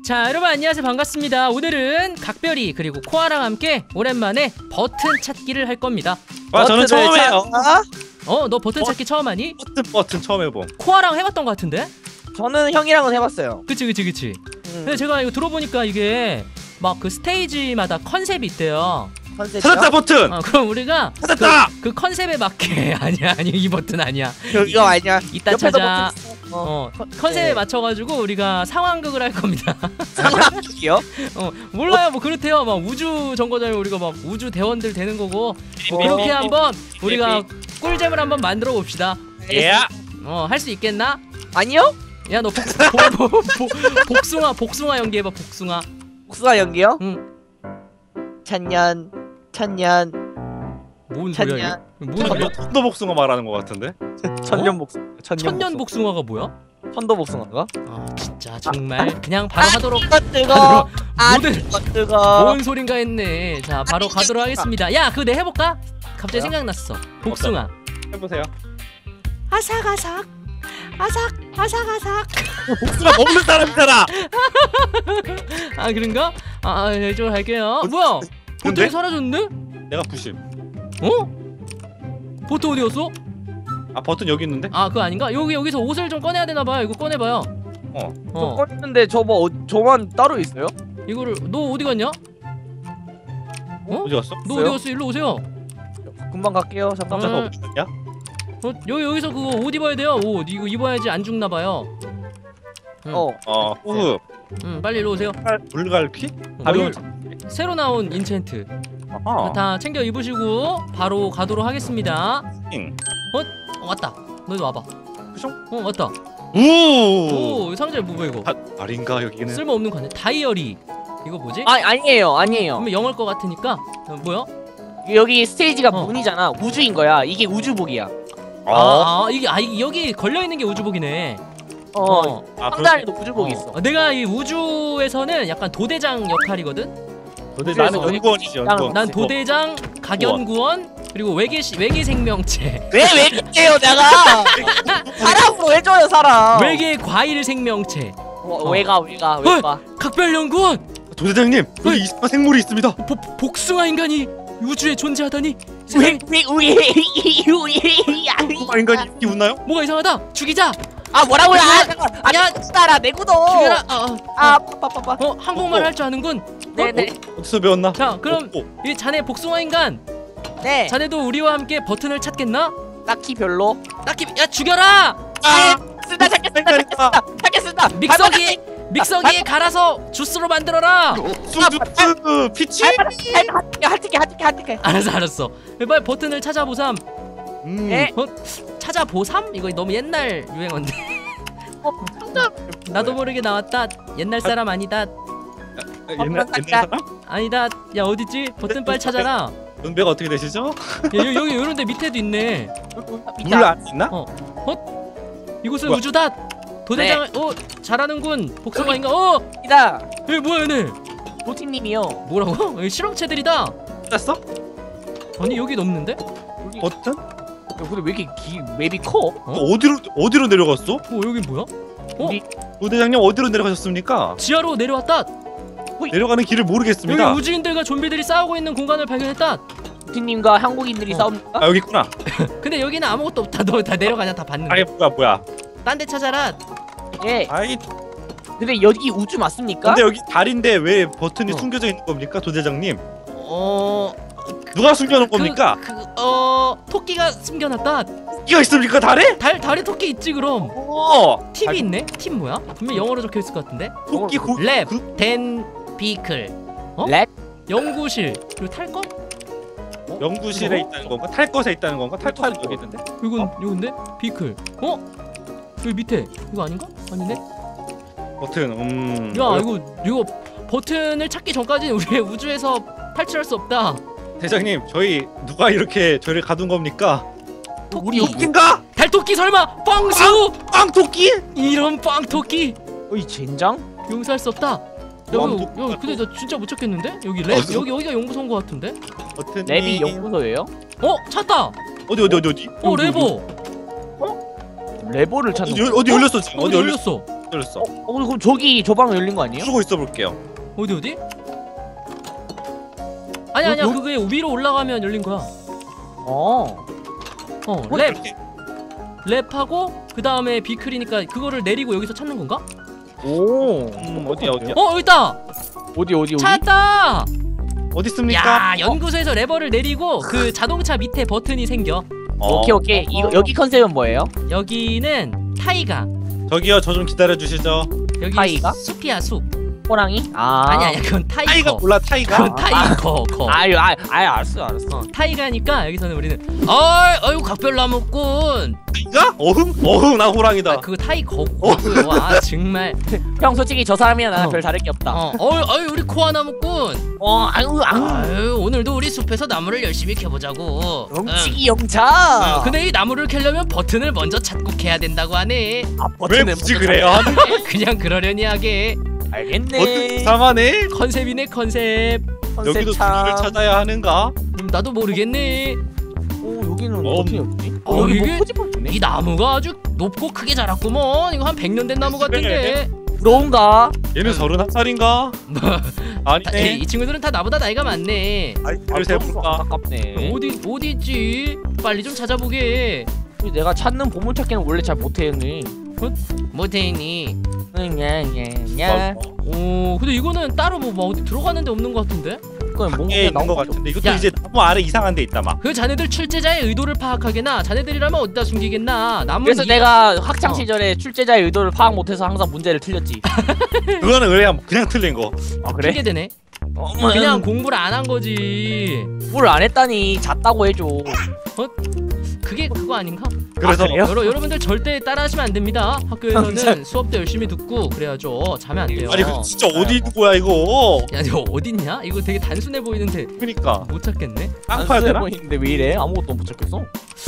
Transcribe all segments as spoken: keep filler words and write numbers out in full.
자, 여러분 안녕하세요. 반갑습니다. 오늘은 각별이 그리고 코아랑 함께 오랜만에 버튼 찾기를 할 겁니다. 아, 저는 처음이에요. 어, 너 버튼 찾기 처음 하니? 버튼 버튼 처음 해봄. 코아랑 해봤던 것 같은데? 저는 형이랑은 해봤어요. 그치 그치 그치. 음. 근데 제가 이거 들어보니까 이게 막 그 스테이지마다 컨셉이 있대요. 컨셉이요? 찾았다 버튼. 어, 그럼 우리가 찾았다. 그, 그 컨셉에 맞게 아니야 아니 이 버튼 아니야. 이거 아니야. 이따 찾아. 어, 어, 컨셉에 네. 맞춰가지고 우리가 상황극을 할 겁니다. 상황극이요? 어, 몰라요. 뭐 그렇대요. 막 우주 정거장에 우리가 막 우주 대원들 되는 거고 뭐 이렇게 한번 우리가 꿀잼을 한번 만들어 봅시다. 예. 어, 할 수 있겠나? 아니요? 야, 너 복, 복, 복, 복, 복숭아 복숭아 연기해봐. 복숭아. 복숭아 연기요? 응. 천년, 천년, 뭔 소리야 이게? 천년, 뭔 소리야? 천도 복숭아 말하는 것 같은데. 천년 복숭아. 천년 복숭아가 뭐야? 천도 복숭아가? 아 진짜 정말 그냥 바로 하도록. 뜨거 뜨거. 아 모든 뜨거 뜨거. 뭔 소린가 했네. 자, 바로 가도록 하겠습니다. 야, 그거 내 해볼까? 갑자기 뭐야? 생각났어. 복숭아. 해보세요. 아삭아삭 아삭 아삭아삭. 복숭아 먹는 사람이잖아. 아 그런가? 아, 아 이쪽으로 갈게요. 뭐야? 근데? 보트 사라졌네? 내가 부심. 어? 보트 어디 갔어? 아 버튼 여기 있는데? 아 그거 아닌가? 여기 여기서 옷을 좀 꺼내야 되나봐요. 이거 꺼내봐요. 어. 저 어 꺼냈는데 저뭐 어, 저만 따로 있어요? 이거를 너 어디 갔냐? 어? 어디 갔어? 너 어디 갔어? 일로 오세요. 금방 갈게요. 잠깐만. 잠깐 어. 어디 갔냐? 어, 여기 여기서 그거 옷 입어야 돼요. 옷 이거 입어야지 안 죽나봐요. 응. 어. 어. 호흡. 응, 빨리 일로 오세요. 물갈피? 어, 가벼운. 새로 나온 인챈트. 아하. 다 챙겨 입으시고 바로 가도록 하겠습니다. 응. 어, 왔다. 너도 와봐. 어, 왔다. 오. 오, 상자에 뭐야 이거? 아, 말인가 여기는? 쓸모없는 거네. 다이어리. 이거 뭐지? 아 아니에요 아니에요. 그러면 영어일 것 같으니까. 어, 뭐야? 여기 스테이지가 어. 문이잖아. 우주인 거야. 이게 우주복이야. 어. 아, 아 이게 아 이게 여기 걸려 있는 게 우주복이네. 어. 어. 아, 상단에도 우주복이 있어. 어, 내가 이 우주에서는 약간 도대장 역할이거든. 도대 나는 우주에서 연구원이지 연구원. 난 도대장, 가견구원, 그리고 외계 시, 외계 생명체, 왜 왜 그래요 내가? 사람으로 해줘요 사람. 외계 과일 생명체, 어, 왜가 왜가 왜가? 각별연구원. 도대장님 여기 어이. 이상한 생물이 있습니다. 보, 복숭아 인간이 우주에 존재하다니. 세상에 왜왜왜왜아 복숭아 인간이 이렇게 웃나요? 뭐가 이상하다. 죽이자. 뭐라고요? 아 잠깐. 아 야. 따라 내 구도. 죽여라. 아, 아 빠빠빠빠. 어, 한국말 할 줄 아는군. 네네. 어디서 배웠나? 자, 그럼 오, 오. 이 자네 복숭아 인간, 네. 자네도 우리와 함께 버튼을 찾겠나? 딱히 별로. 딱히 야 죽여라. 아 쓰다 찾겠습니다 찾겠습니다 찾겠습니다. 믹서기 믹서기에 갈아서 주스로 만들어라. 수주스 피치? 하트게 하트게 하트게. 알았어 알았어. 빨리 버튼을 찾아보삼. 음. 네. 어? 찾아보삼? 이거 너무 옛날 유행어인데. 어 상자. 나도 모르게 나왔다. 옛날 사람 아니다. 옛날 옛날 사람? 아니다. 야 어딨지? 버튼 빨리 찾아라. 연배가 어떻게 되시죠? 야, 여기 여기 요런데 밑에도 있네. 물 안 있나? 어? 이곳은 뭐야? 우주다. 도대장을 어 잘하는군. 복숭아 인간. 어 이다. 여기 뭐야 얘네? 도티님이요. 뭐라고? 여기 실험체들이다. 땄어? 아니 여기 없는데? 여기. 버튼? 근데 왜 이렇게 기 맵이 커? 어? 어디로 어디로 내려갔어? 어 여기 뭐야? 어? 우리 도대장님 어디로 내려가셨습니까? 지하로 내려왔다. 내려가는 길을 여기 모르겠습니다. 우주인들과 좀비들이 싸우고 있는 공간을 발견했다. 도티님과 한국인들이 어. 싸웁니까? 아 여기 있구나. 근데 여기는 아무것도 없다. 너 다 내려가냐 다 봤는데. 아이 뭐야 뭐야. 딴 데 찾아라. 예. 아이 근데 여기 우주 맞습니까? 근데 여기 달인데 왜 버튼이 어. 숨겨져 있는 겁니까, 도대장님? 어... 누가 숨겨놓은 겁니까? 그, 그, 어... 토끼가 숨겨놨다. 이가 있습니까, 달에? 달, 달에 토끼 있지 그럼. 어. 팁이 있네? 팁 뭐야? 분명 영어로 적혀있을 것 같은데? 토끼 고. 랩, 그- 댄, 비클. 어? 랩? 연구실. 그리고 탈 거? 연구실에 어? 있다는 건가? 탈 것에 있다는 건가? 탈 것은 여기 있는데? 이건 어? 이건데? 비클. 어? 여기 밑에. 이거 아닌가? 아니네? 버튼. 음. 야 어렵- 이거 이거 버튼을 찾기 전까지는 우리 우주에서 탈출할 수 없다. 대장님, 저희 누가 이렇게 저를 가둔 겁니까? 우리 토끼인가? 달토끼 설마 빵수! 빵 토끼? 이런 빵토끼 어이 젠장? 용서할 수 없다. 야, 왕 이거, 토끼. 야 근데 나 진짜 못 찾겠는데? 여기 랩 어디서? 여기 여기가 연구소인 것 같은데? 버튼. 랩이 연구소예요? 어 찾다. 어디 어디 어디 어디? 어 레버. 레버를 찾는 어디 어디 열렸어 지금? 어, 어디 열렸어? 열렸어. 열렸어. 어, 어 그럼 저기 저 방 열린 거 아니에요? 부수고 있어 볼게요. 어디 어디? 아니 아니야 요- 그게 위로 올라가면 열린 거야. 어. 어 뭐 랩 이렇게- 랩하고 그 다음에 비클이니까 그거를 내리고 여기서 찾는 건가? 오. 음, 어디야 어디야? 어 여기 있다. 어디 어디 어디? 찾았다. 어디 있습니까? 야 연구소에서 레버를 내리고 그 자동차 밑에 버튼이 생겨. 어. 오케이 오케이. 이거 여기 컨셉은 뭐예요? 여기는 타이가. 저기요 저 좀 기다려 주시죠. 여기 타이가? 숲이야 숲. 호랑이? 아. 아니 아니야 그건 타이거. 타이가 몰라 타이가? 그건 타이거 거. 아유 아, 아유 알았어 알았어. 어, 타이가니까 여기서는 우리는 어이 어이구 각별나무꾼. 타이가? 어흥 어흥 나 호랑이다. 아 그거 타이거고요. 아 정말. 형 솔직히 저 사람이랑 나랑 어. 별 다를 게 없다. 어 어이 어이 우리 코아나무꾼. 어 아유 아유. 아유 오늘도 우리 숲에서 나무를 열심히 캐보자고. 영치기 영차. 응. 근데 이 나무를 캐려면 버튼을 먼저 찾고 캐야 된다고 하네. 아, 왜 버튼을 굳이 먼저 그래요? 그냥 그러려니 하게. 찾- 알겠네. 버튼 이상하네. 컨셉이네 컨셉. 컨셉 여기도 참. 길을 찾아야 하는가? 음, 나도 모르겠네. 오 여기는 어. 버튼이 없지? 어, 여기 이게- 뭐 포지버튼네. 이 나무가 아주 높고 크게 자랐구먼. 이거 한 백 년 된 나무 같은데. 부러운가? 얘는 서른한 살인가? 아, 아니네. 이 친구들은 다 나보다 나이가 많네. 아이 별 세볼까? 아깝네. 어디 어디 있지? 빨리 좀 찾아보게. 내가 찾는 보물찾기는 원래 잘 못해요. 못해니. 냐냐냐. 오, 근데 이거는 따로 뭐, 뭐 어디 들어가는데 없는 것 같은데? 그건 뭔가 에 있는 나온 것 거 같아. 같은데 이것도 야. 이제 나무 아래 이상한 데 있다 막. 그 자네들 출제자의 의도를 파악하게나 자네들이라면 어디다 숨기겠나? 나무 그래서 내가 학창 어. 시절에 출제자의 의도를 파악 못해서 항상 문제를 틀렸지. 그거는 그냥 그냥 틀린 거. 아 그래? 핑계 되네. 어, 그냥 공부를 안 한 거지. 뭘안 했다니 잤다고 해줘. 그게 그거 아닌가? 그래서 아, 그래요? 여러, 여러분들 절대 따라하시면 안 됩니다. 학교에서는 진짜. 수업 때 열심히 듣고 그래야죠. 자면 안 돼요. 아니 그 진짜 어디 있는 거야 이거? 야, 너 어딨냐? 이거 되게 단순해 보이는데 그니까 못 찾겠네. 땅 파야 되나? 보이는데 왜 이래? 아무것도 못 찾겠어.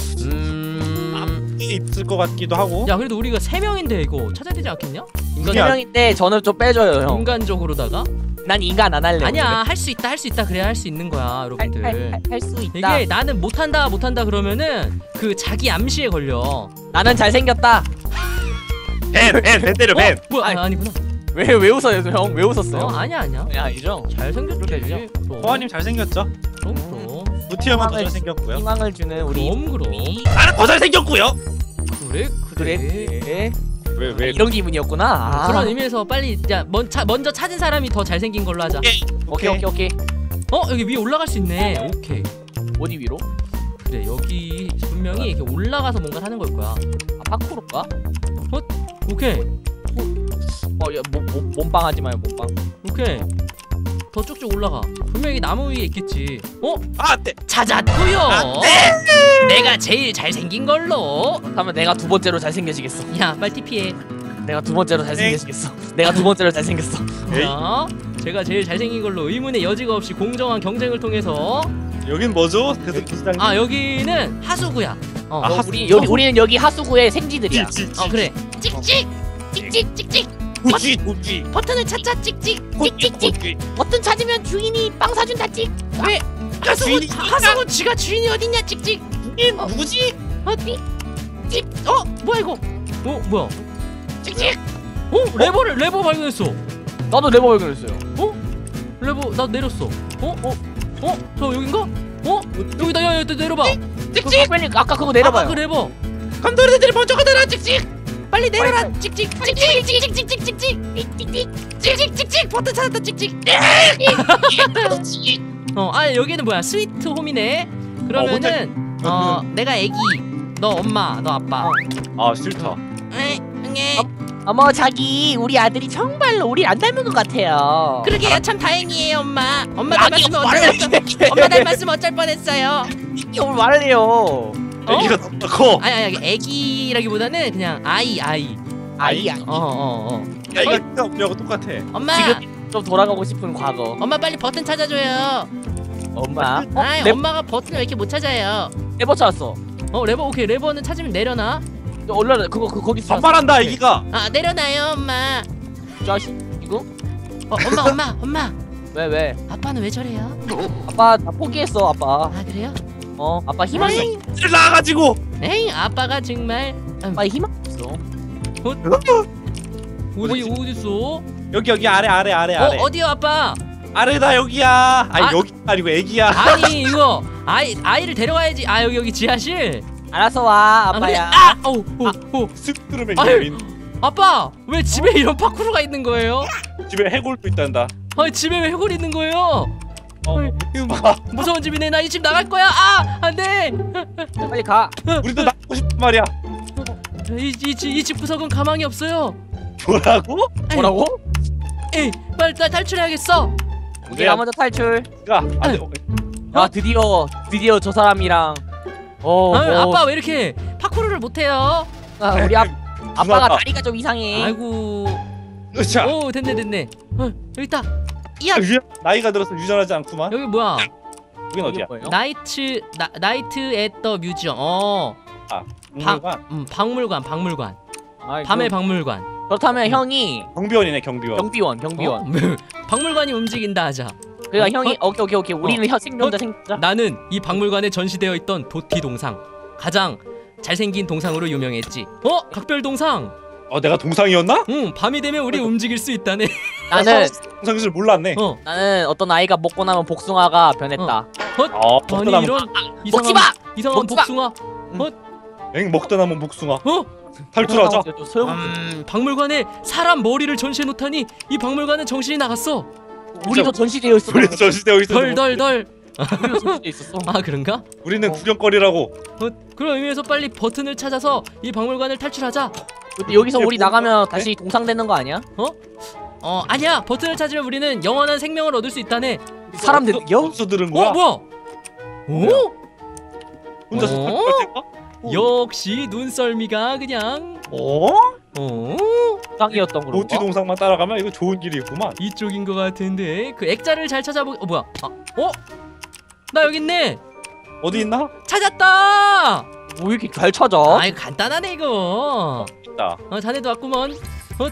음. 있을 것 같기도 하고. 야, 그래도 우리가 세 명인데 이거 찾아야 되지 않겠냐? 세 그냥- 명인데 저는 좀 빼줘요 형. 인간적으로다가. 난 인간 안 할래. 아니야, 할 수 있다, 할 수 있다. 그래야 할 수 있는 거야, 여러분들. 할수 있다. 이게 나는 못한다, 못한다 그러면은 그 자기 암시에 걸려. 나는 잘생겼다. 벤벤벤 때려 어? 벤. 뭐야? 아, 아니구나. 왜 왜 웃어요 형? 왜 웃었어요? 어, 아니야, 아니야. 야 아니죠. 잘생겼지. 그러겠죠. 그럼. 호아님 잘생겼죠? 그럼, 그럼. 무티엄은 더 희망을- 잘생겼고요. 희망을 주는 우리. 그럼, 그럼. 나는 더 잘생겼고요. 그래, 그래. 그래. 그래. 왜 왜? 이런 기분이었구나. 아. 그런 의미에서 빨리 야, 먼, 차, 먼저 찾은 사람이 더 잘생긴 걸로 하자. 오케이 오케이 오케이. 어, 여기 위에 올라갈 수 있네. 오케이. 어디 위로? 그래, 여기 분명히 이렇게 올라가서 뭔가 하는 걸 거야. 아 파쿠르인가? 오케이. 어야 몸빵하지 마요 몸빵. 오케이. 더 쭉쭉 올라가. 분명히 나무 위에 있겠지. 어? 아 네. 찾았고요. 내가 제일 잘생긴 걸로. 그러면 내가 두 번째로 잘생겨지겠어. 야, 빨리 티피해. 내가 두 번째로 잘생겨지겠어. 내가 두 번째로 잘생겼어. 에이. 자, 제가 제일 잘생긴 걸로 의문의 여지가 없이 공정한 경쟁을 통해서. 여긴 뭐죠? 대선 부시장님. 아, 여기는 하수구야. 어, 아, 어, 하수- 우리 여기 우리는 여기 하수구의 생쥐들이야. 어 그래. 찍찍, 찍찍, 찍찍. 도쥐 도쥐. 버튼을 찾자, 찍찍. 찍찍찍. 버튼 찾으면 주인이 빵 사준다 찍. 왜? 하수구, 주인이 하수구 쥐가 주인이 어딨냐, 찍찍. 어, 누구지? 어디? 찍. 어, 뭐야 이거? 어, 뭐야? 찍찍. 어, 레버를 레버 발견했어. 나도 레버 발견했어요. 레버 나 내렸어. 어, 어, 어, 저 여긴가? 어, 여기다. 야, 야, 내려봐. 찍찍. 빨리 아까 그거 내려봐요. 아까 그 레버. 감독님들이 먼저 가더라 찍찍. 빨리 내려라. 빨리, 찍찍, 찍찍, 찍찍, 찍찍, 찍찍, 찍찍, 찍찍, 찍찍. 버튼 찾았다, 찍찍. 어, 아 여기는 뭐야? 스위트 홈이네. 그러면은 어, 내가 애기, 너 엄마, 너 아빠. 아 싫다. 에, 에. 어머 자기 우리 아들이 정말로 우리 안 닮은 것 같아요. 그러게요, 참 다행이에요, 엄마. 엄마 아기 닮았으면 말을 어쩔 뻔. 엄마 닮았으면 어쩔 뻔했어요. 이게 오늘 말을 해요. 어? 애기가 너무 커. 아니 아니 애기라기보다는 그냥 아이 아이. 아이 아이. 어 어 어. 야 이거 진짜 없냐고 똑같아. 엄마. 지금 좀 돌아가고 싶은 과거. 엄마 빨리 버튼 찾아줘요. 엄마. 어, 아이, 레, 엄마가 버튼을 왜 이렇게 못 찾아요? 레버 찾았어. 어 레버 오케이, 레버는 찾으면 내려놔. 올라 그거 그 거기 있어. 반말한다 애기가. 아 내려놔요 엄마. 자식 이거? 어 엄마 엄마 엄마. 왜 왜? 아빠는 왜 저래요? 아빠 나 포기했어 아빠. 아 그래요? 어 아빠 희망이 에이, 나가지고. 에이 아빠가 정말. 음, 아빠 희망 없어. 어디 어디 있어? 여기 여기 아래 아래 아래 어 아래. 어디요 아빠? 아래다 여기야. 아니 아. 여기 아니고 애기야. 아니 이거 아이 아이를 데려가야지. 아 여기 여기 지하실. 알아서 와 아, 근데- 아빠야. 아 어우 어, 어. 쓱 들으면 아유. 이제 아빠 왜 집에 이런 파쿠르가 있는 거예요? 집에 해골도 있단다. 아니 집에 왜 해골이 있는 거예요? 어. 아이, 이거 무- 무서운 집이네. 나 이 집 나갈 거야. 아 안돼. 빨리 가. 우리도 나가고 싶단 말이야. 이이이 집 구석은 가망이 없어요. 뭐라고? 뭐라고? 에이 빨리 나 탈출해야겠어. 내가 먼저 탈출. 가. 안돼. 야 드디어 드디어 저 사람이랑. 어. 아유, 어. 아빠 왜 이렇게 파쿠르를 못해요? 아, 우리 아, 아빠가 누나가. 다리가 좀 이상해. 아이고. 으쌰. 오 됐네 됐네. 어, 여기 있다. 이야 유- 나이가 들어서 유전하지 않구만. 여기 뭐야? 여긴 어디야? 뭐예요? 나이트 나, 나이트 앳더 뮤지엄. 어. 박물관. 음 박물관 박물관. 아이, 밤의 그, 박물관. 그렇다면 형이 경비원이네 경비원. 경비원 경비원. 어? 박물관이 움직인다 하자. 그러니까 어? 형이 어? 오케이 오케이 오케이 우리는 현 생존자 어? 생존자. 나는 이 박물관에 전시되어 있던 도티 동상. 가장 잘생긴 동상으로 유명했지. 어? 각별 동상. 어 내가 동상이었나? 응 밤이 되면 우리 움직일 수 있다네. 나는 동상인 줄 몰랐네. 어. 나는 어떤 아이가 먹고 나면 복숭아가 변했다. 어 먹다 아니 남은 이런 먹지 마! 이상한 먹지 마! 복숭아. 엥 먹다 남은 복숭아. 어? 탈출하자. 좀 소용. 음, 박물관에 사람 머리를 전시해 놓다니 이 박물관은 정신이 나갔어. 우리도 전시되어 있어. 우리도 전시되어 있어. 덜덜덜. 우리도 전시되어 있었어. 아 그런가? 우리는 어. 구경거리라고. 어, 그런 의미에서 빨리 버튼을 찾아서 이 박물관을 탈출하자. 근데 여기서 이게 우리 뭐가 나가면 어때? 다시 동상되는 거 아니야? 어 아니야 버튼을 찾으면 우리는 영원한 생명을 얻을 수 있다네. 사람 어디서- 되는겨? 어디서 들은 거야? 어 뭐야? 오? 혼자서 어? 탈출할 때가? 역시 눈썰미가 그냥 어? 어 동상이었던 그런가? 도티 동상만 따라가면 이거 좋은 길이구만. 이쪽인 것 같은데 그 액자를 잘 찾아보. 어 뭐야? 아, 어? 나 여기 있네. 어디 있나? 찾았다. 뭐 이렇게 잘 찾아? 아이 간단하네 이거. 있다. 어 자네도 왔구먼. 어?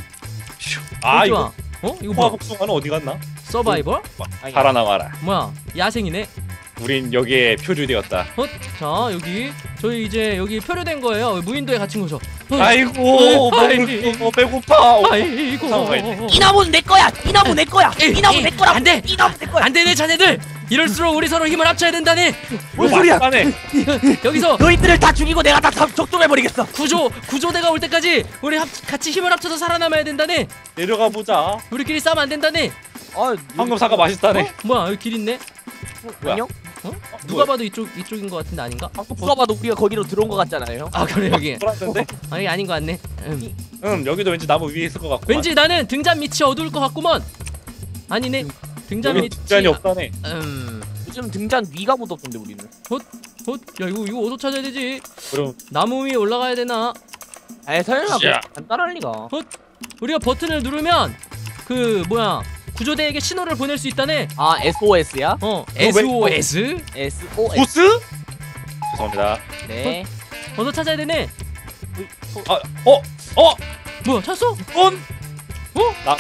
아 좋아. 이거 어? 이거 포화 뭐야? 복숭아는 어디 갔나? 서바이벌? 아니, 살아나와라. 뭐야? 야생이네. 우린 여기에 표류되었다. 어? 자 여기 저희 이제 여기 표류된 거예요. 무인도에 갇힌 거죠. 어, 아이고 아이. 먹을 거 배고파. 어, 아이고. 상어가 있네. 이 나무는 내 거야. 이 나무 내 거야. 에이, 이 나무 에이, 내 거라. 안 돼. 이 나무 내 거야. 안 되네 자네들. 이럴수록 우리 서로 힘을 합쳐야 된다네. 뭔 소리야? 네 여기서 너희들을 다 죽이고 내가 다 적종해 버리겠어. 구조 구조대가 올 때까지 우리 합, 같이 힘을 합쳐서 살아남아야 된다네. 내려가 보자. 우리끼리 싸면 안 된다네. 아, 황금 사과 맛있다네. 어? 뭐야 여기 길 있네. 뭐야? 안녕? 어? 누가 봐도 이쪽 이쪽인 것 같은데 아닌가? 누가 봐도 우리가 거기로 들어온 것 같잖아요. 아 그래 여기. 돌았는데? 아니 아닌 것 같네. 음. 응 여기도 왠지 나무 위에 있을 것 같고. 왠지 나는 등잔 밑이 어두울 것 같구먼. 아니네. 등잔 여기 밑이. 뒷잔이 없다네. 음. 요즘 등잔 위가 묻었던데 우리는. 어? 야 이거 이거 어디서 찾아야 되지? 그럼 나무 위에 올라가야 되나? 에이 설마 야. 간단할 리가. 우리가 버튼을 누르면 그 뭐야 구조대에게 신호를 보낼 수 있다네. 아 에스오에스야? 어 왜- 에스오에스? 에스오에스. 보스? 죄송합니다. 네. 어디서 찾아야 되네? 아, 어, 어, 뭐야 찾았어? 온. 어? 나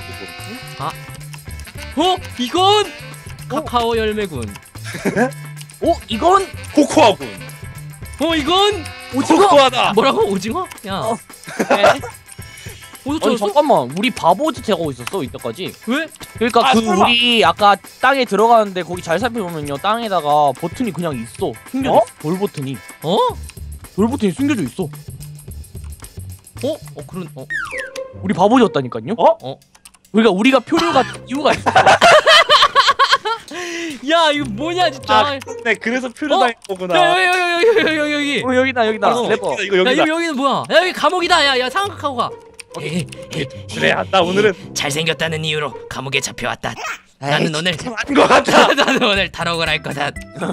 어? 이건 카카오 열매군. 오 이건 코코아군. 어 이건 오징어. 코코아다. 뭐라고 오징어? 야 어. 네. 어디서 아니 찾았어? 잠깐만 우리 바보짓 하고 있었어 이때까지. 왜? 그러니까 아, 그 설마. 우리 아까 땅에 들어가는데 거기 잘 살펴보면요 땅에다가 버튼이 그냥 있어 숨겨져 어? 있어. 돌 버튼이 어? 돌 버튼이 숨겨져 있어. 어? 어 그런 어? 우리 바보였다니까요. 어? 어? 그러니까 우리가 표류가 이유가 있어. 야 이거 뭐냐 진짜. 아, 네, 그래서 표류 어? 다닌 거구나. 야 여기 여기 여기 여기 여기 여기. 어, 여기다 여기다 어. 레버. 이거 야 여기다. 이거 여기는 뭐야? 야 여기 감옥이다. 야야 상극하고 가. 에이, 에이, 그래, 아, 나 오늘은 잘생겼다는 이유로 감옥에 잡혀왔다. 나는 오늘 아닌 것 같아. 나는 오늘 탈옥을 할 거다.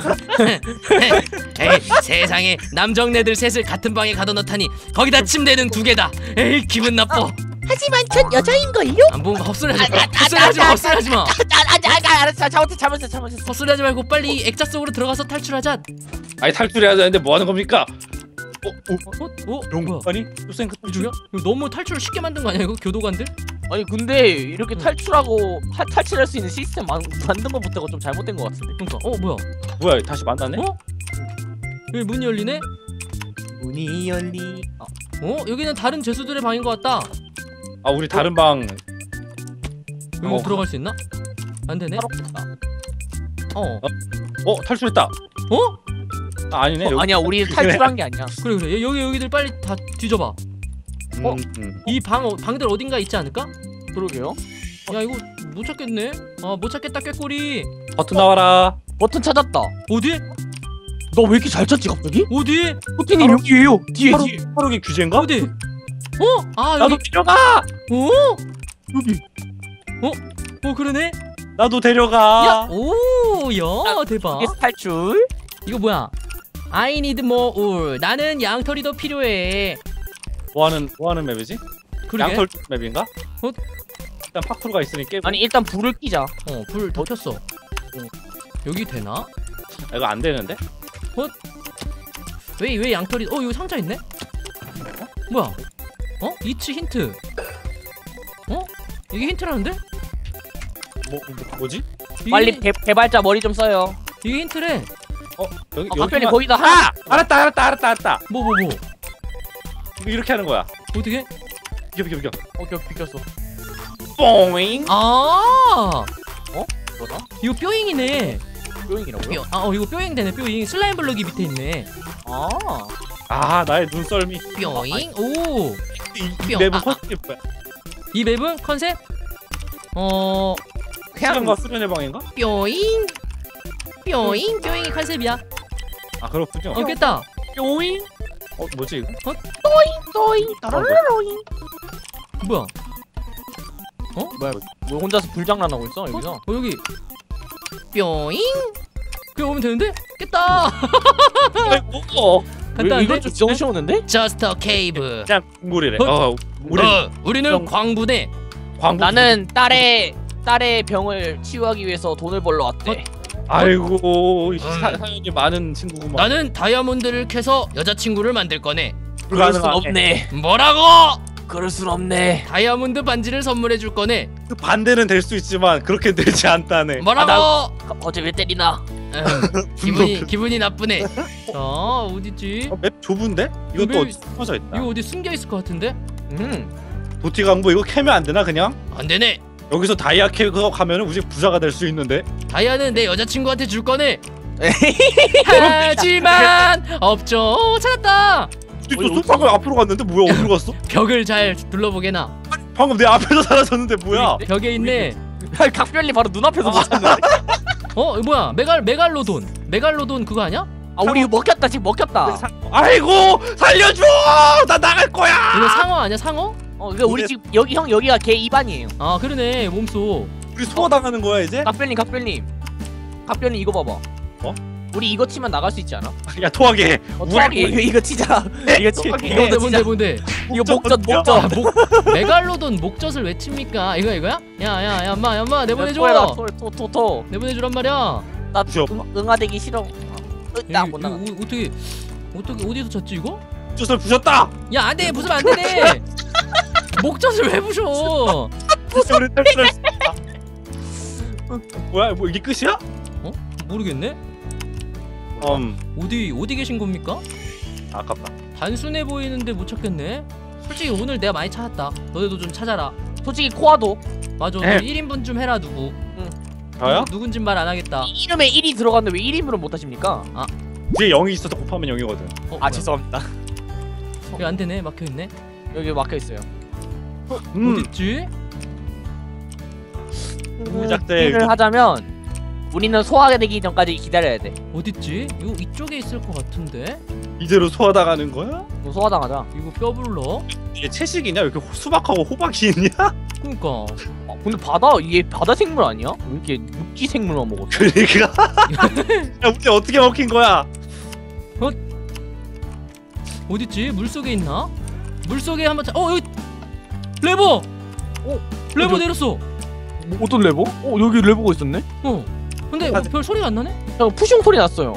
에이, 세상에 남정네들 셋을 같은 방에 가둬놓다니 거기다 침대는 두 개다. 에이 기분 나빠. 하지만 전 여자인걸요? 안 보면 헛소리하지 마. 아, 아, 아, 헛소리하지 마. 아, 헛소리하지 마. 아, 아, 아, 알았어 잘못했어 잘못했어 잘못했어. 헛소리하지 말고 빨리 이 액자 속으로 들어가서 탈출하자. 아니 탈출해야 되는데 뭐 하는 겁니까? 어, 어, 어? 어? 용 뭐야? 아니, 요생 이쪽이야? 이거 너무 탈출을 쉽게 만든 거 아니야 이거 교도관들? 아니 근데 이렇게 탈출하고 하, 탈출할 수 있는 시스템 만, 만든 것부터가 좀 잘못된 것 같은데. 그러니까 어 뭐야? 뭐야, 다시 만나네? 어? 여기 문이 열리네? 문이 열리. 아, 어? 여기는 다른 죄수들의 방인 것 같다. 아 우리 다른 방. 이거 어. 들어갈 수 있나? 안 되네. 탈옥됐다. 어. 어 탈출했다. 어? 아, 아니네. 어, 여기. 아니야 우리 탈출한 게 아니야. 그래 그래. 여기 여기들 빨리 다 뒤져봐. 음, 어? 음. 이 방 어, 방들 어딘가 있지 않을까? 그러게요. 야 이거 못 찾겠네. 아 못 찾겠다 꾀꼬리. 버튼 나와라. 버튼 찾았다. 어디? 너 왜 이렇게 잘 찾지 갑자기? 어디? 버튼이 바로- 여기에요. 뒤에 하루 뒤에. 하루기 규제인가? 어디? 어? 아 나도 여기. 데려가. 어? 여기. 어 그러네. 나도 데려가. 야, 오, 야, 대박. 여기서 탈출. 이거 뭐야? I need more wool. 나는 양털이 더 필요해. 뭐하는 뭐하는 맵이지? 그러게. 양털 맵인가? 어? 일단 파쿠르가 있으니 깨고. 아니 일단 불을 끼자. 어, 불 더 켰어. 어. 여기 되나? 아, 이거 안 되는데? 왜, 왜 양털이? 어, 여기 상자 있네. 어? 뭐야? 어? 이츠 힌트. 어? 이게 힌트라는데? 뭐 뭐지? 이게, 빨리 개, 개발자 머리 좀 써요. 이게 힌트래. 어 여기 아, 각별이 여기가- 거기다 하나. 아! 알았다 알았다 알았다 알았다. 뭐, 뭐, 뭐. 이거 이렇게 하는 거야. 어떻게? 비켜 비켜 비켜. 오케이 비켰어. 뽕잉. 아, 뭐다? 이거 뾰잉이네. 뿅이라고요? 뾰, 아, 어, 이거 뾰잉 되네. 뾰잉. 슬라임 블럭이 밑에 있네. 아. 아 나의 눈썰미. 뾰잉. 오. 이, 이 뿅. 맵은 아, 아. 컨셉이 뭐야? 이 맵은 컨셉? 어, 시간과 수련의 방인가? 뾰잉. 뾰잉. 뾰잉이 컨셉이야. 아 그렇군요. 어, 깼다. 뿅잉. 어 뭐지 이거? 또잉. 따라라로잉. 뭐야? 뭐야? 왜 혼자서 불장난하고 있어 여기서? 어, 여기. 뾰잉. 그냥 오면 되는데? 깼다. 어. 간단한데? 이건 좀 너무 쉬웠는데? Just a cave. 그냥 국물이래. 어? 어 우리 어, 우리는 정- 광부대. 광고. 나는 딸의 딸의 병을 치유하기 위해서 돈을 벌러 왔대. 아이고 이 음. 사, 사연이 많은 친구구만. 나는 다이아몬드를 캐서 여자친구를 만들 거네. 그럴 순 불가능하네. 없네. 뭐라고? 그럴 순 없네. 다이아몬드 반지를 선물해 줄 거네. 그 반대는 될 수 있지만 그렇게 되지 않다네. 뭐라고? 아, 어제 왜 때리나? 음, 기분이 기분이 나쁘네. 자, 어디지? 어, 맵 좁은데? 이것도 맵- 어디 숨어져 있다. 이거 어디 숨겨 있을 것 같은데? 음. 도티 강부 이거 캐면 안 되나 그냥? 안 되네. 여기서 다이아 캐고 가면은 우리 부자가 될 수 있는데. 다이아는 내 여자친구한테 줄 거네. 하지만 없죠. 찾았다. 또 소파가 앞으로 갔는데 뭐야 어디로 갔어? 벽을 잘 둘러보게나. 방금 내 앞에서 사라졌는데 뭐야? 벽에 있네. 각별리 바로 눈앞에서 맞췄네. 어, 이거 뭐야? 메갈 메갈로돈. 메갈로돈 그거 아니야? 아 우리 이거 먹혔다 지금 먹혔다. 사- 아이고 살려줘! 나 나갈 거야! 이거 상어 아니야? 상어? 어 이거 우리 지금 여기 형 여기가 개 입안이에요. 아, 그러네. 몸소. 우리 소화 당하는 거야 이제? 각별님 각별님. 각별님 이거 봐봐. 어? 우리 이거 치면 나갈 수 있지 않아? 야 토하게 해. 어, 토하게 이거, 이거 치자. 이거 치. 토하게 이거 해. 뭔데 치자. 뭔데 뭔데? 이거 목젖 목젖. 아, 목 메갈로돈 목젖을 왜 칩니까? 이거 이거야? 야야 야, 엄마 엄마 내보내줘. 토토토. 내보내주란 말이야. 나 주여. 응, 응아대기 싫어. 나못 이거, 나가. 이거 어떻게 어떻게 어디서 쳤지 이거? 젖을 부셨다! 야, 안 돼. 부수면 안 되네. 목젖을 왜 부셔? 우리 탈출할 수 있다. 뭐야 뭐 이게 끝이야? 모르겠네. 음 어디 어디 계신 겁니까? 아깝다. 단순해 보이는데 못 찾겠네. 솔직히 오늘 내가 많이 찾았다. 너네도 좀 찾아라. 솔직히 코아도 맞아. 에. 일 인분 좀 해라 누구. 저요? 누, 누군진 말 안 하겠다. 이- 이름에 일이 들어갔는데 왜 일 인분을 못 하십니까? 뒤에 영이 있어서 곱하면 영이거든. 어, 아 뭐야. 죄송합니다. 여기 안 되네. 막혀 있네. 여기 막혀 있어요. 음 어디 있지? 무작대 를 하자면 우리는 소화가 되기 전까지 기다려야 돼. 어디 있지? 이거 이쪽에 있을 것 같은데. 이대로 소화 당하는 거야? 뭐 소화당하자. 이거 뼈 불러. 이게 채식이냐? 왜 이렇게 호- 수박하고 호박이 있냐? 그러니까. 아, 근데 바다 이게 바다 생물 아니야? 왜 이렇게 육지 생물만 먹어? 그러니까 야 우리 어떻게 먹힌 거야? 어디 있지? 물 속에 있나? 물 속에 한번 찾. 어, 여기 레버. 어, 레버 어디- 내렸어. 뭐, 어떤 레버? 어 여기 레버가 있었네? 어. 근데 아, 별 소리가 안 나네? 야 푸슝 소리 났어요.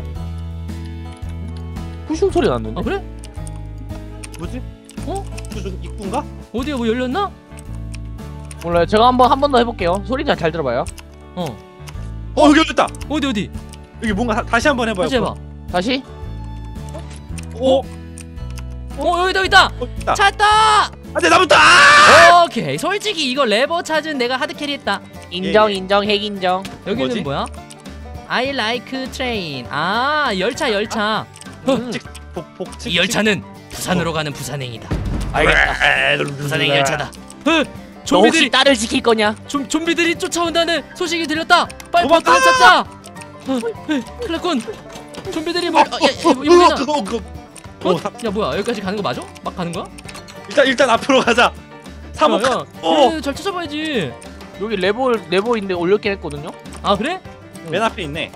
푸슝 소리 났는데? 아, 그래? 뭐지? 어? 무슨 입구인가? 어디야 뭐 열렸나? 몰라요. 제가 한번 한 번 더 해볼게요. 소리 잘, 잘 들어봐요. 어. 어 여기 열렸다. 어디 어디? 여기 뭔가 다, 다시 한번 해봐요. 다시 해봐. 다시. 오, 어, 여기다 여기다. 어 있다. 찾았다. 안돼 나부터. 아! 오케이. 솔직히 이거 레버 찾은 내가 하드 캐리했다. 인정 예, 예. 인정 핵 인정. 여기는 뭐지? 뭐야? I like train. 아 열차 열차. 음. 복복 이 열차는 부산으로 가는 부산행이다. 알겠다. 부산행 열차다. 으, 너 혹시 좀비들이 딸을 지킬 거냐? 좀 좀비들이 쫓아온다는 소식이 들렸다. 빨리 도망가! 버튼을 찾자. 어, 큰일 났군. 좀비들이 뭐? 아, 야, 야, 이거 그거 그거. 어? 어, 사- 야 뭐야 여기까지 가는 거 맞아? 막 가는 거야? 일단 일단 앞으로 가자. 삼 호. 야, 야, 어. 야, 잘 찾아봐야지. 여기 레버 레버인데 올렸긴 했거든요. 아 그래? 맨 앞에 있네.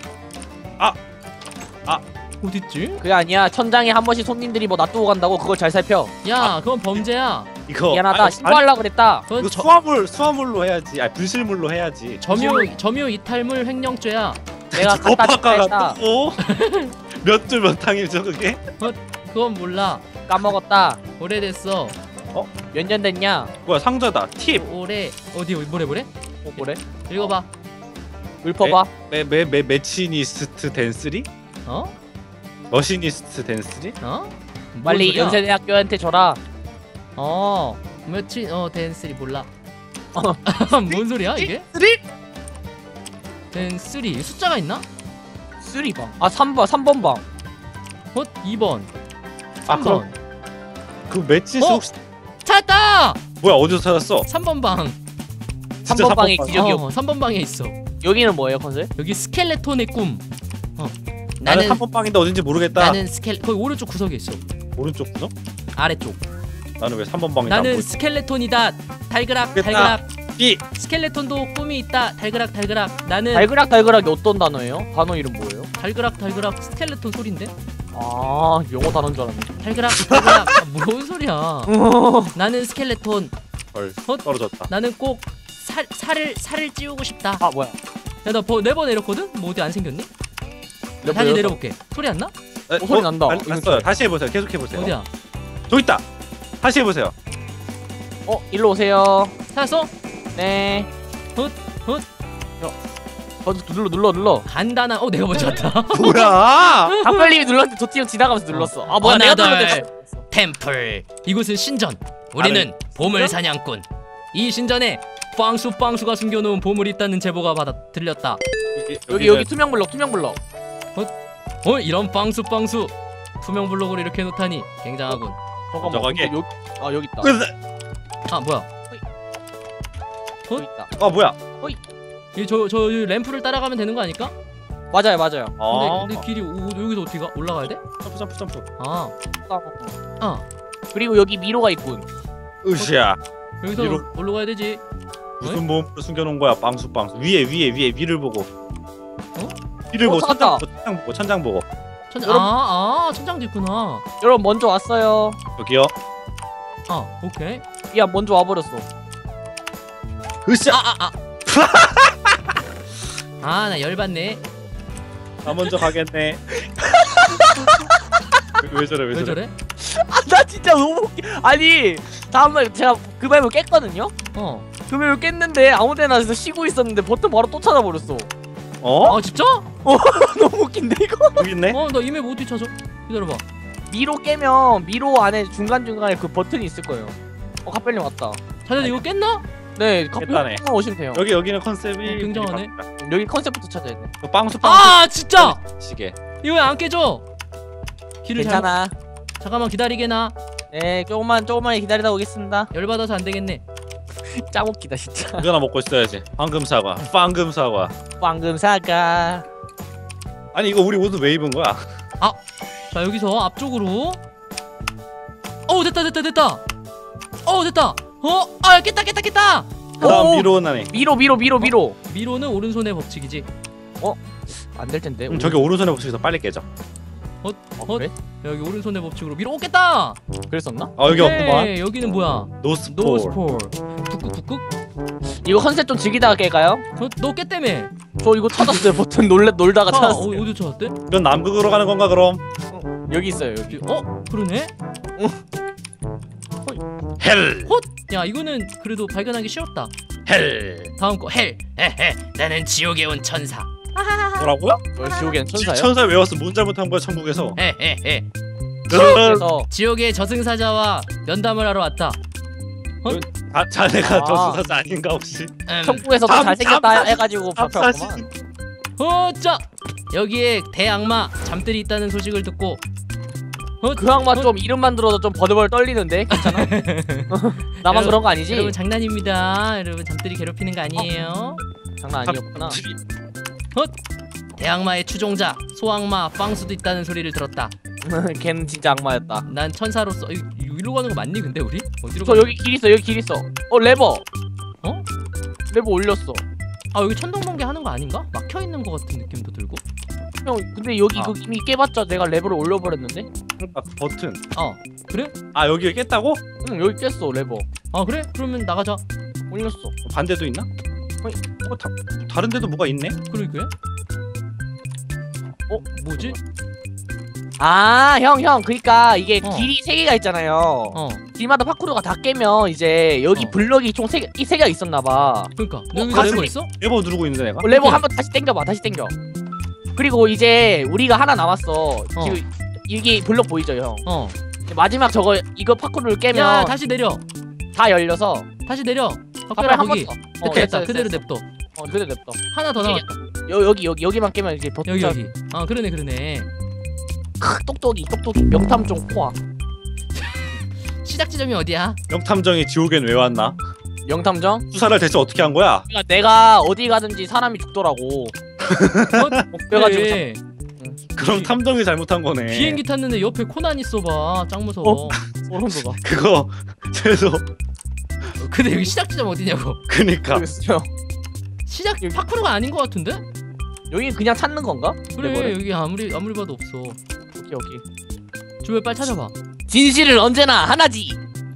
어딨지? 그게 아니야. 천장에 한 번씩 손님들이 뭐 놔두고 간다고 그걸 잘 살펴. 야 그건 범죄야. 이거 미안하다. 아니, 신고하려고 그랬다. 아니, 그건 이거 저, 수화물 수화물로 해야지. 아 분실물로 해야지. 점유 점유 이탈물 횡령죄야. 내가 갖다 줄까 했다. 오빠가 또 몇 줄 몇 항이죠 그게? 그건 몰라. 까먹었다. 오래됐어. 몇 년 됐냐? 뭐야 상자다. 팁. 오래 어디 뭐래 뭐래? 어, 뭐래? 읽어봐. 읊어봐. 매매 매치니스트 댄스리? 어? 머시니스트 댄스리? 어? 빨리 뭔 소리야? 연세대학교한테 줘라. 어 며칠 어 댄스리 몰라. 어. 뭔 소리야 이게? 쓰리? 댄스리 숫자가 있나? 쓰리방. 아 삼 번 삼 번 방. 어 이 번. 아 삼 번. 그럼 그 매치니스 어? 혹시 찾았다. 뭐야 어디서 찾았어? 삼 번 방. 진짜 삼 번 방에 삼 번 기적이 없. 어, 삼 번 방에 있어. 여기는 뭐예요 컨셉? 여기 스켈레톤의 꿈. 어. 나는 나는 삼 번 방인데 어딘지 모르겠다. 나는 스켈 거기 오른쪽 구석에 있어. 오른쪽 구석? 아래쪽. 나는 왜 삼 번 방인지 안 나는 보이지? 스켈레톤이다. 달그락 됐다. 달그락. B. 스켈레톤도 꿈이 있다. 달그락 달그락. 나는 달그락 달그락이 어떤 단어예요? 단어 이름 뭐예요? 달그락 달그락 스켈레톤 소린데? 아 영어 단어인 줄 알았네. 달그락 달그락. 아, 뭔 소리야? 나는 스켈레톤. 헐 어? 떨어졌다. 나는 꼭 살 살을 살을 찌우고 싶다. 아 뭐야? 야나 네번 내렸거든? 뭐 어디 안 생겼니? 레버 다시 내렸어. 내려볼게. 소리 안 나? 에, 어, 소리 난다. 안- 났어요. 다시 해보세요. 계속 해보세요. 어디야? 저기 있다. 다시 해보세요. 어 일로 오세요. 찾았어? 네. 헛, 헛. 어 눌러 눌러 눌러. 간단한. 어 내가 먼저 왔다. 뭐야? 박별님이 눌렀는데 도티형 지나가면서 눌렀어. 아 뭐야 내가 하나, 눌렀는데. 둘. 템플. 이곳은 신전. 우리는 보물 사냥꾼. 이 신전에 빵수 빵수가 숨겨놓은 보물이 있다는 제보가 받아 들렸다. 여기 여기 투명 블럭 투명 블럭. 어 이런 빵수 빵수. 투명 블록으로 이렇게 해놓다니 굉장하군. 잠깐만. 저거게. 근데 여기 아 여기 있다. 아 뭐야? 여기 있다. 아 뭐야? 이저저 램프를 따라가면 되는 거 아닐까? 맞아요 맞아요. 아. 근데, 근데 길이 오, 여기서 어떻게 가? 올라가야 돼? 점프 점프 점프. 아, 아 그리고 여기 미로가 있군. 으쌰. 여기서 위로. 올라가야 되지. 무슨 몸으로 숨겨놓은 거야? 빵수 빵수. 위에 위에 위에 위를 보고. 어? 위를 어, 보고 천장 찾았다. 보고 천장 보고 천장 보고. 천장 여러분. 아, 아 천장도 있구나. 여러분 먼저 왔어요. 여기요. 아 오케이. 야 먼저 와버렸어. 으쌰. 아 아 아. 아 나 열받네. 나 먼저 가겠네. 왜, 왜 저래 왜, 왜 저래? 저래? 아 나 진짜 너무 웃기. 아니 다음날 제가 그 맵을 깼거든요. 어. 그 맵을 깼는데 아무데나 쉬고 있었는데 버튼 바로 또 찾아버렸어. 어? 아 진짜? 너무 웃긴데 이거? 여기 있네. 어 나 이메일 어떻게 찾아? 기다려봐. 미로 깨면 미로 안에 중간 중간에 그 버튼이 있을 거예요. 어 카펠님 왔다. 자네 이거 깼나? 네 깼다네. 카펠님 오시면 돼요. 여기 여기는 컨셉이 어, 굉장하네. 여기 컨셉부터 찾아야 돼. 그 빵수 빵수 아 진짜 시계. 이거 왜 안 깨져? 길을 잘못- 괜찮아. 잠깐만 기다리게나. 네 조금만 조금만 기다리다 오겠습니다. 열받아서 안 되겠네. 짱 웃기다 진짜. 이거나 먹고 있어야지. 황금 사과. 빵금 사과. 방금 사과. 아니 이거 우리 옷은 왜 입은 거야? 자 여기서 앞쪽으로. 어 됐다 됐다 됐다. 어 됐다. 어? 아 깼다 깼다 깼다. 그다음 오! 위로 나네. 미로 미로 미로 미로. 미로는 오른손의 법칙이지. 안 될 텐데. 음, 저기 오른손에 붙여서 빨리 깨져. 어, 어? 그래? 여기 오른손의 법칙으로 미로. 오 깼다. 그랬었나? 아 여기 오케이, 없구만. 여기는 뭐야? 노스폴. 노스폴. 북극북극. 이거 컨셉 좀 즐기다가 깰까요? 어, 너 깼다며. 저 이거 찾았어요. 버튼 놀래 놀다가 아, 어, 찾았어요. 어디 찾았대? 이건 남극으로 가는 건가 그럼? 여기 있어요 여기. 어? 그러네? 헬. 야 이거는 그래도 발견하기 쉬웠다. 헬. 다음 거 헬. 헤헤. 나는 지옥에 온 천사. 뭐라고요? 어, 지옥엔 천사요? 천사 외웠어. 뭔 잘못한 거야 천국에서? 헤헤헤. 그래서 지옥의 저승사자와 면담을 하러 왔다. 아, 자네가 아. 저수사자 아닌가 혹시? 음. 청구에서도 잠, 잘생겼다 잠, 해가지고 잠사신. 발표했구만. 어짜 여기에 대악마 잠들이 있다는 소식을 듣고 그 악마 좀 이름만 들어도 좀 버들버들 떨리는데 괜찮아? 나만 여러분, 그런 거 아니지? 여러분 장난입니다. 여러분 잠들이 괴롭히는 거 아니에요. 장난 아니었구나. 대악마의 추종자 소악마 빵수도 있다는 소리를 들었다. 걔는 진짜 악마였다. 난 천사로서 이- 이리로 가는 거 맞니 근데 우리? 어디로 저 가? 여기 길 있어 여기 길 있어. 어 레버. 어? 레버 올렸어. 아 여기 천둥번개 하는 거 아닌가? 막혀 있는 거 같은 느낌도 들고. 형 근데 여기 아. 이거 이미 깨봤자 내가 레버를 올려버렸는데? 아, 버튼. 어 그래? 아 여기 깼다고? 응 여기 깼어 레버. 아 그래? 그러면 나가자. 올렸어. 반대도 있나? 어, 다, 다른 데도 뭐가 있네? 그러게. 어 뭐지? 아 형 형 그니까 이게 어. 길이 세 개가 있잖아요. 어 길마다 파쿠르가 다 깨면 이제 여기 어. 블럭이 총 세 개, 이 세 개가 있었나봐. 그러니까 어, 여기가 레버 가슴이- 있어? 레버 누르고 있는데 내가? 어, 레버 한번 다시 당겨봐 다시 당겨. 그리고 이제 우리가 하나 남았어. 어. 지금 이게 블럭 보이죠 형? 어. 마지막 저거 이거 파쿠르를 깨면 야 다시 내려. 다 열려서 다시 내려. 아, 박별아 그래 한 번 거기. 더. 됐다 어, 됐다. 됐어, 그대로 됐어. 냅둬. 어 그래 냅둬. 하나 더 이게- 남았다. 여, 여기 여기 여기만 깨면 이제 버튼 여기 짜- 여기. 아 그러네 그러네. 크, 똑똑이 똑똑이 명탐정 코아. 시작 지점이 어디야? 명탐정이 지옥엔 왜 왔나? 명탐정? 수사를 대체 어떻게 한 거야? 그러니까 내가 어디 가든지 사람이 죽더라고. 어, 그래가지고 그래. 그럼 탐정이 잘못한 거네. 비행기 탔는데 옆에 코난 있어봐. 짱 무서워. 소름 돋아. 그거 최소 근데 여기 시작 지점 어디냐고. 그니까 모르겠어요. 시작 파쿠르가 아닌 것 같은데? 여기 그냥 찾는 건가? 그래 레버를? 여기 아무리 아무리 봐도 없어. 오케이 오케이. 주변 빨리 찾아봐. 진실은 언제나 하나지.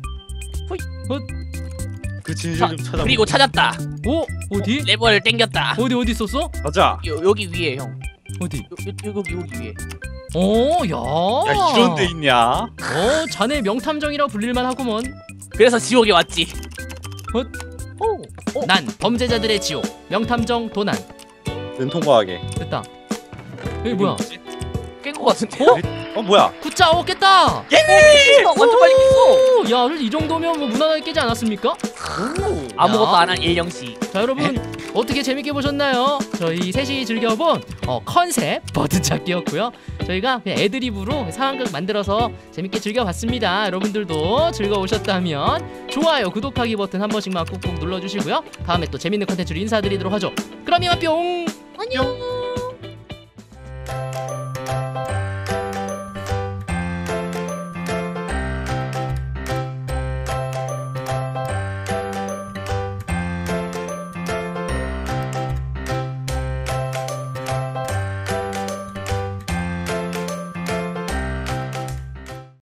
그 진실 자, 좀 찾아. 그리고 찾았다. 오 어디? 레버를 당겼다. 어디 어디 있었어? 가자. 여, 여기 위에 형. 어디? 요, 요, 여기 여기 위에. 오 야. 야 이런 데 있냐? 어 자네 명탐정이라고 불릴만 하구먼. 그래서 지옥에 왔지. 헛. 오. 오. 난 범죄자들의 지옥 명탐정 도난. 눈 통과하게. 됐다. 여기 뭐야? 깬거 같은데? 어 뭐야? 구짜 어 깼다. 예! 완전 빨리 깼어. 오, 야, 이 정도면 뭐 무난하게 깨지 않았습니까? 아무것도 안 한 일영씨. 자, 여러분 어떻게 재밌게 보셨나요? 저희 셋이 즐겨본 어, 컨셉 버튼 찾기였고요. 저희가 그냥 애드립으로 상황극 만들어서 재밌게 즐겨봤습니다. 여러분들도 즐거우셨다면 좋아요, 구독하기 버튼 한 번씩만 꾹꾹 눌러주시고요. 다음에 또 재밌는 컨텐츠로 인사드리도록 하죠. 그럼 이만 뿅. 안녕.